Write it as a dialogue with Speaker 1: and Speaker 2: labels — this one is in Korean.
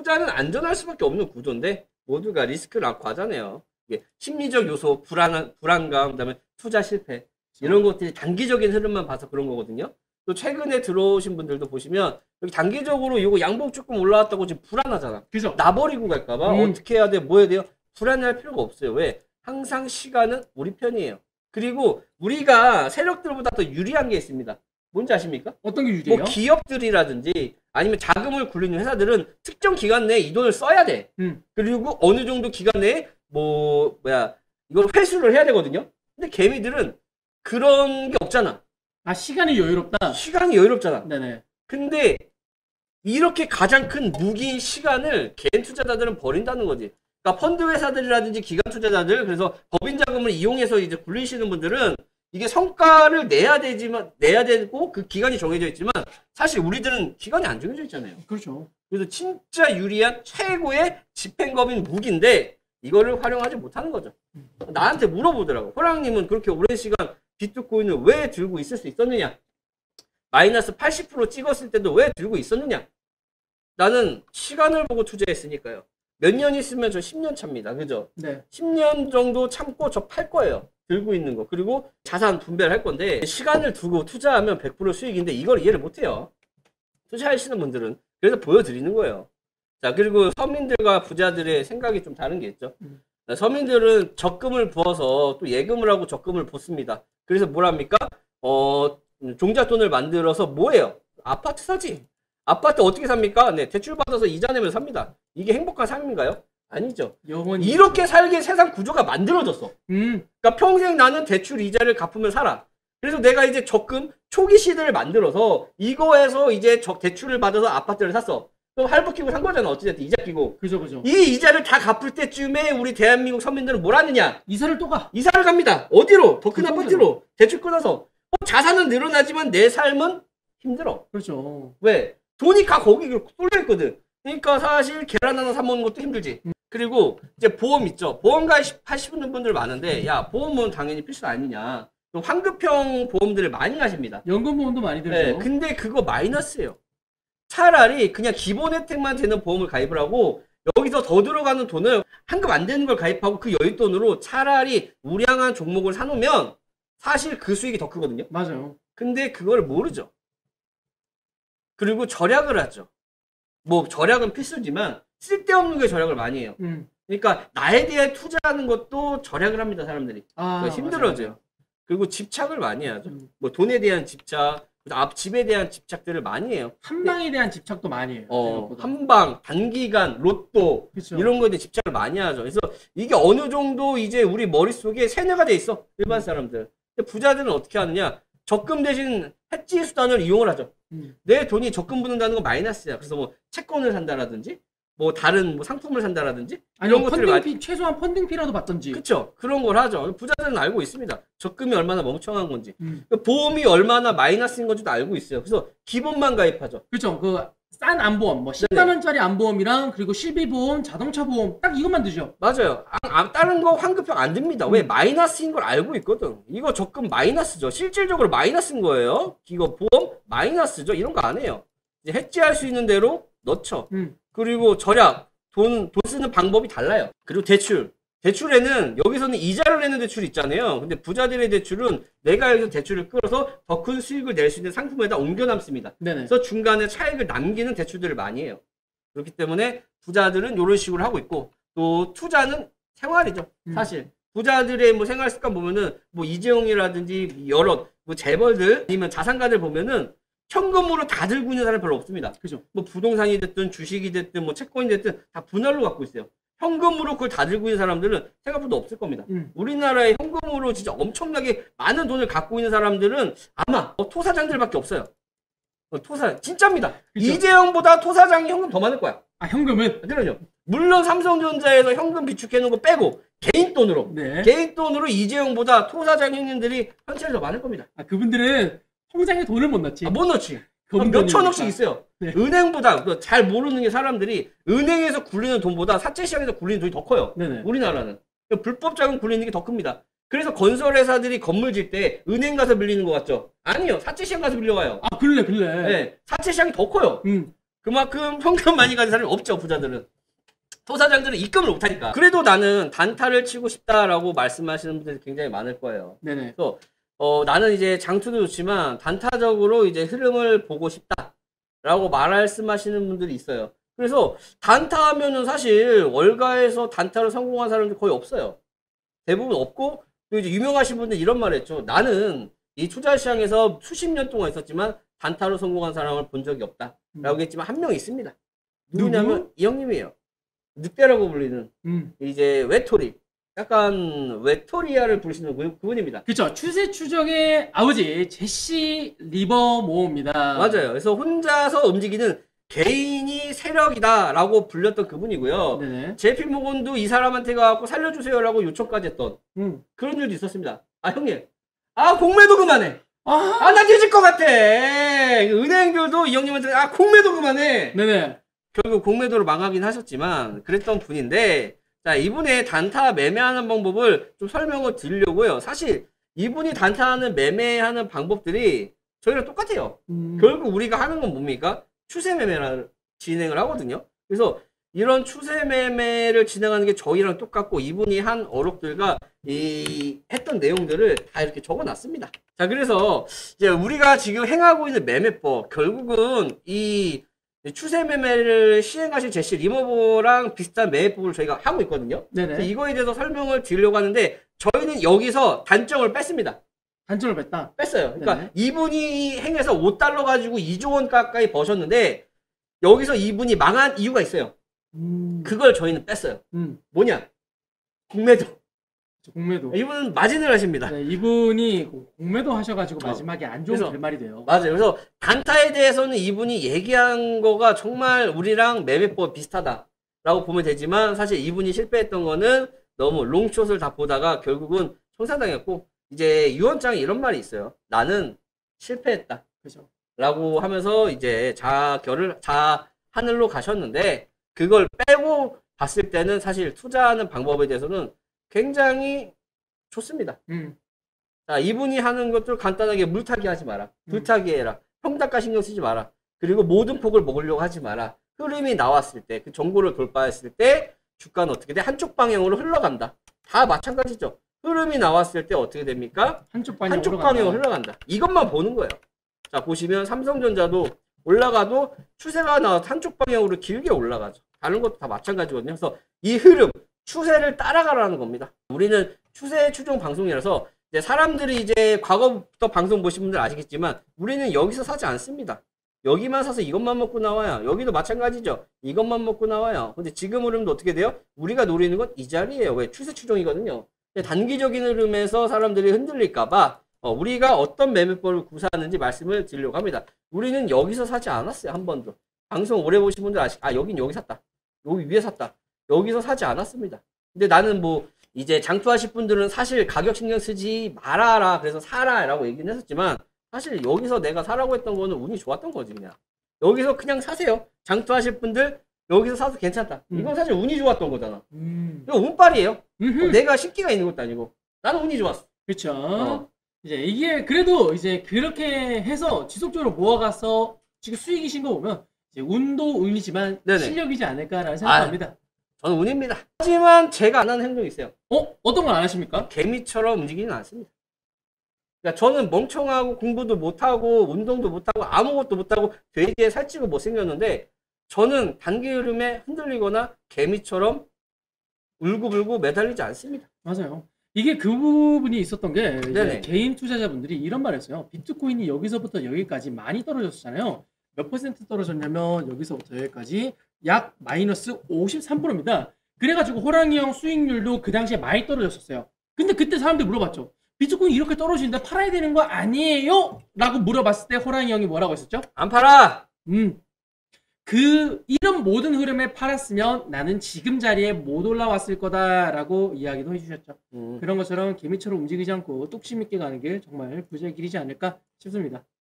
Speaker 1: 투자는 안전할 수밖에 없는 구조인데 모두가 리스크를 안고 하잖아요. 이게 심리적 요소, 불안감, 그다음에 투자 실패 이런 것들이 단기적인 흐름만 봐서 그런 거거든요. 또 최근에 들어오신 분들도 보시면 여기 단기적으로 이거 양봉 조금 올라왔다고 지금 불안하잖아.
Speaker 2: 그죠?
Speaker 1: 나버리고 갈까봐 어떻게 해야 돼, 뭐 해야 돼요? 불안해할 필요가 없어요. 왜? 항상 시간은 우리 편이에요. 그리고 우리가 세력들보다 더 유리한 게 있습니다. 뭔지 아십니까?
Speaker 2: 어떤 게 유리해요?
Speaker 1: 뭐 기업들이라든지 아니면 자금을 굴리는 회사들은 특정 기간 내에 이 돈을 써야 돼. 그리고 어느 정도 기간 내에 이걸 회수를 해야 되거든요. 근데 개미들은 그런 게 없잖아.
Speaker 2: 아, 시간이 여유롭다?
Speaker 1: 시간이 여유롭잖아.
Speaker 2: 네네.
Speaker 1: 근데 이렇게 가장 큰 무기인 시간을 개인 투자자들은 버린다는 거지. 그러니까 펀드 회사들이라든지 기관 투자자들, 그래서 법인 자금을 이용해서 이제 굴리시는 분들은 이게 성과를 내야 되고 그 기간이 정해져 있지만 사실 우리들은 기간이 안 정해져 있잖아요.
Speaker 2: 그렇죠.
Speaker 1: 그래서 진짜 유리한 최고의 집행검인 무기인데 이거를 활용하지 못하는 거죠. 나한테 물어보더라고. 호랑님은 그렇게 오랜 시간 비트코인을 왜 들고 있을 수 있었느냐? 마이너스 80% 찍었을 때도 왜 들고 있었느냐? 나는 시간을 보고 투자했으니까요. 몇 년 있으면 저 10년 차입니다. 그죠?
Speaker 2: 네.
Speaker 1: 10년 정도 참고 저 팔 거예요. 들고 있는 거. 그리고 자산 분배를 할 건데 시간을 두고 투자하면 100% 수익인데 이걸 이해를 못해요. 투자하시는 분들은. 그래서 보여드리는 거예요. 자, 그리고 서민들과 부자들의 생각이 좀 다른 게 있죠. 서민들은 적금을 부어서 또 예금을 하고 적금을 붓습니다. 그래서 뭘 합니까? 종잣돈을 만들어서 뭐예요? 아파트 사지. 아파트 어떻게 삽니까? 네, 대출 받아서 이자 내면 삽니다. 이게 행복한 삶인가요? 아니죠.
Speaker 2: 영원히
Speaker 1: 이렇게 살게 세상 구조가 만들어졌어. 그러니까 평생 나는 대출 이자를 갚으면 살아. 그래서 내가 이제 적금 초기 시대를 만들어서 이거에서 이제 대출을 받아서 아파트를 샀어. 그럼 할부 끼고 산 거잖아. 어찌됐든 이자 끼고.
Speaker 2: 그죠.
Speaker 1: 이 이자를 다 갚을 때쯤에 우리 대한민국 서민들은 뭘 하느냐?
Speaker 2: 이사를 또 가.
Speaker 1: 이사를 갑니다. 어디로? 더 큰 아파트로. 대출 끊어서. 자산은 늘어나지만 내 삶은 힘들어.
Speaker 2: 그렇죠.
Speaker 1: 왜? 돈이 다 거기 쏠려 있거든. 그러니까 사실 계란 하나 사 먹는 것도 힘들지. 그리고 이제 보험 있죠. 보험 가입하시는 분들 많은데 야, 보험은 당연히 필수 아니냐. 환급형 보험들을 많이 하십니다.
Speaker 2: 연금보험도 많이 들죠.
Speaker 1: 네, 근데 그거 마이너스예요. 차라리 그냥 기본 혜택만 되는 보험을 가입을 하고 여기서 더 들어가는 돈을 환급 안 되는 걸 가입하고 그 여윳돈으로 차라리 우량한 종목을 사놓으면 사실 그 수익이 더 크거든요.
Speaker 2: 맞아요.
Speaker 1: 근데 그걸 모르죠. 그리고 절약을 하죠. 뭐 절약은 필수지만 쓸데없는 게 절약을 많이 해요. 그러니까 나에 대해 투자하는 것도 절약을 합니다. 사람들이. 힘들어져요. 맞아요. 그리고 집착을 많이 하죠. 뭐 돈에 대한 집착, 집에 대한 집착들을 많이 해요.
Speaker 2: 한방에 대한 집착도 많이 해요.
Speaker 1: 한방, 단기간, 로또 그쵸. 이런 거에 대해 집착을 많이 하죠. 그래서 이게 어느 정도 이제 우리 머릿속에 세뇌가 돼 있어. 일반 사람들. 근데 부자들은 어떻게 하느냐? 적금 대신 해지 수단을 이용을 하죠. 내 돈이 적금 붙는다는 건 마이너스야. 그래서 뭐 채권을 산다라든지 뭐 다른 뭐 상품을 산다라든지 이런 것들을
Speaker 2: 펀딩피, 최소한 펀딩피라도 받던지.
Speaker 1: 그렇죠. 그런 걸 하죠. 부자들은 알고 있습니다. 적금이 얼마나 멍청한 건지. 보험이 얼마나 마이너스인 건지도 알고 있어요. 그래서 기본만 가입하죠.
Speaker 2: 그렇죠. 그 싼 안보험, 뭐 10만 원짜리 안보험이랑 그리고 실비보험, 자동차 보험 딱 이것만 드죠.
Speaker 1: 맞아요. 다른 거 환급형 안 듭니다. 왜? 마이너스인 걸 알고 있거든. 이거 적금 마이너스죠. 실질적으로 마이너스인 거예요. 이거 보험 마이너스죠. 이런 거 안 해요. 이제 해지할 수 있는 대로 넣죠. 그리고 절약, 돈 쓰는 방법이 달라요. 그리고 대출에는 여기서는 이자를 내는 대출이 있잖아요. 근데 부자들의 대출은 내가 여기서 대출을 끌어서 더 큰 수익을 낼 수 있는 상품에다 옮겨 남습니다. 네네. 그래서 중간에 차익을 남기는 대출들을 많이 해요. 그렇기 때문에 부자들은 이런 식으로 하고 있고 또 투자는 생활이죠. 사실 부자들의 뭐 생활 습관 보면은 뭐 이재용이라든지 여러 뭐 재벌들 아니면 자산가들 보면은 현금으로 다 들고 있는 사람이 별로 없습니다. 그죠? 뭐 부동산이 됐든 주식이 됐든 뭐 채권이 됐든 다 분할로 갖고 있어요. 현금으로 그걸 다 들고 있는 사람들은 생각보다 없을 겁니다. 우리나라에 현금으로 진짜 엄청나게 많은 돈을 갖고 있는 사람들은 아마 토사장들밖에 없어요. 토사 진짜입니다. 그쵸? 이재용보다 토사장이 현금 더 많을 거야.
Speaker 2: 아, 현금은?
Speaker 1: 그럼요. 물론 삼성전자에서 현금 비축해 놓은 거 빼고 개인 돈으로 개인 돈으로 이재용보다 토사장 형님들이 현찰이 더 많을 겁니다.
Speaker 2: 아, 그분들은 통장에 돈을 못 넣지.
Speaker 1: 못 넣지. 몇 천억씩 있어요. 네. 은행보다 잘 모르는 게 사람들이 은행에서 굴리는 돈보다 사채시장에서 굴리는 돈이 더 커요. 네네. 우리나라는 불법 자금 굴리는 게 더 큽니다. 그래서 건설회사들이 건물 질 때 은행 가서 빌리는 것 같죠? 아니요. 사채시장 가서 빌려와요.
Speaker 2: 아, 그래.
Speaker 1: 네, 사채시장이 더 커요. 그만큼 현금 많이 가진 사람이 없죠, 부자들은. 토사장들은 입금을 못하니까. 그래도 나는 단타를 치고 싶다라고 말씀하시는 분들이 굉장히 많을 거예요.
Speaker 2: 네네.
Speaker 1: 그래서 나는 이제 장투도 좋지만 단타적으로 이제 흐름을 보고 싶다라고 말씀하시는 분들이 있어요. 그래서 단타 하면은 사실 월가에서 단타로 성공한 사람들 거의 없어요. 대부분 없고, 또 이제 유명하신 분들 이런 말 했죠. 나는 이 투자 시장에서 수십 년 동안 있었지만 단타로 성공한 사람을 본 적이 없다 라고 했지만 한 명 있습니다. 누구냐면 이 형님이에요. 늑대라고 불리는 이제 외톨이, 약간 외톨이아를 부르시는 그분입니다.
Speaker 2: 그렇죠. 추세 추적의 아버지 제시 리버모어입니다.
Speaker 1: 맞아요. 그래서 혼자서 움직이는 개인이 세력이다 라고 불렸던 그분이고요.
Speaker 2: 네네.
Speaker 1: JP 모건도 이 사람한테 가갖고 살려주세요 라고 요청까지 했던 그런 일도 있었습니다. 아 형님, 아 공매도 그만해. 아 나 뒤질 것 같아. 은행들도 이 형님한테 아 공매도 그만해.
Speaker 2: 네네.
Speaker 1: 결국 공매도로 망하긴 하셨지만 그랬던 분인데, 자 이분의 단타 매매하는 방법을 좀 설명을 드리려고요. 사실 이분이 단타하는 매매하는 방법들이 저희랑 똑같아요. 결국 우리가 하는 건 뭡니까? 추세 매매를 진행을 하거든요. 그래서 이런 추세 매매를 진행하는 게 저희랑 똑같고, 이분이 한 어록들과 이 했던 내용들을 다 이렇게 적어놨습니다. 자, 그래서 이제 우리가 지금 행하고 있는 매매법, 결국은 이 추세 매매를 시행하신 제시 리버모어랑 비슷한 매매법을 저희가 하고 있거든요.
Speaker 2: 네네.
Speaker 1: 이거에 대해서 설명을 드리려고 하는데, 저희는 여기서 단점을 뺐습니다.
Speaker 2: 단점을 뺐다.
Speaker 1: 뺐어요. 그러니까
Speaker 2: 네네.
Speaker 1: 이분이 행해서 5달러 가지고 2조 원 가까이 버셨는데, 여기서 이분이 망한 이유가 있어요. 그걸 저희는 뺐어요. 뭐냐? 공매도.
Speaker 2: 공매도.
Speaker 1: 이분은 마진을 하십니다.
Speaker 2: 네, 이분이 공매도 하셔가지고 마지막에 안 좋은 결말이 돼요.
Speaker 1: 맞아요. 그래서 단타에 대해서는 이분이 얘기한 거가 정말 우리랑 매매법 비슷하다라고 보면 되지만, 사실 이분이 실패했던 거는 너무 롱숏을 다 보다가 결국은 청산당했고, 이제 유언장에 이런 말이 있어요. 나는 실패했다.
Speaker 2: 그죠.
Speaker 1: 라고 하면서 이제 하늘로 가셨는데, 그걸 빼고 봤을 때는 사실 투자하는 방법에 대해서는 굉장히 좋습니다. 자, 이분이 하는 것들 간단하게 물타기 하지 마라. 불타기 해라. 평단가 신경 쓰지 마라. 그리고 모든 폭을 먹으려고 하지 마라. 흐름이 나왔을 때, 그 정보를 돌파했을 때 주가는 어떻게 돼? 한쪽 방향으로 흘러간다. 다 마찬가지죠. 흐름이 나왔을 때 어떻게 됩니까?
Speaker 2: 한쪽
Speaker 1: 방향으로 흘러간다. 이것만 보는 거예요. 자, 보시면 삼성전자도 올라가도 추세가 나와서 한쪽 방향으로 길게 올라가죠. 다른 것도 다 마찬가지거든요. 그래서 이 흐름, 추세를 따라가라는 겁니다. 우리는 추세 추종 방송이라서 이제 사람들이 이제 과거부터 방송 보신 분들 아시겠지만, 우리는 여기서 사지 않습니다. 여기만 사서 이것만 먹고 나와요. 여기도 마찬가지죠. 이것만 먹고 나와요. 근데 지금 흐름도 어떻게 돼요? 우리가 노리는 건 이 자리예요. 왜? 추세 추종이거든요. 단기적인 흐름에서 사람들이 흔들릴까봐 우리가 어떤 매매법을 구사하는지 말씀을 드리려고 합니다. 우리는 여기서 사지 않았어요. 한 번도. 방송 오래 보신 분들 여긴 여기 샀다. 여기 위에 샀다. 여기서 사지 않았습니다. 근데 나는 뭐 이제 장투하실 분들은 사실 가격 신경 쓰지 말아라, 그래서 사라 라고 얘기는 했었지만, 사실 여기서 내가 사라고 했던 거는 운이 좋았던 거지. 그냥 여기서 그냥 사세요. 장투하실 분들 여기서 사도 괜찮다. 이건 사실 운이 좋았던 거잖아. 이거 운빨이에요. 내가 신기가 있는 것도 아니고 나는 운이 좋았어.
Speaker 2: 그렇죠. 이제 이게 그래도 이제 그렇게 해서 지속적으로 모아가서 지금 수익이신 거 보면 이제 운도 운이지만 네네. 실력이지 않을까라는 생각합니다.
Speaker 1: 저는 운입니다. 하지만 제가 안 하는 행동이 있어요.
Speaker 2: 어떤 걸 안 하십니까?
Speaker 1: 개미처럼 움직이지는 않습니다. 그러니까 저는 멍청하고 공부도 못하고 운동도 못하고 아무것도 못하고 돼지에 살찌고 못생겼는데, 저는 단기 흐름에 흔들리거나 개미처럼 울고불고 매달리지 않습니다.
Speaker 2: 맞아요. 이게 그 부분이 있었던 게 이제 개인 투자자분들이 이런 말을 했어요. 비트코인이 여기서부터 여기까지 많이 떨어졌잖아요. 몇 퍼센트 떨어졌냐면 여기서부터 여기까지 약 마이너스 53%입니다. 그래가지고 호랑이형 수익률도 그 당시에 많이 떨어졌었어요. 근데 그때 사람들이 물어봤죠. 비트코인 이렇게 떨어지는데 팔아야 되는 거 아니에요? 라고 물어봤을 때 호랑이 형이 뭐라고 했었죠?
Speaker 1: 안 팔아!
Speaker 2: 이런 모든 흐름에 팔았으면 나는 지금 자리에 못 올라왔을 거다라고 이야기도 해주셨죠. 그런 것처럼 개미처럼 움직이지 않고 뚝심 있게 가는 게 정말 부자의 길이지 않을까 싶습니다.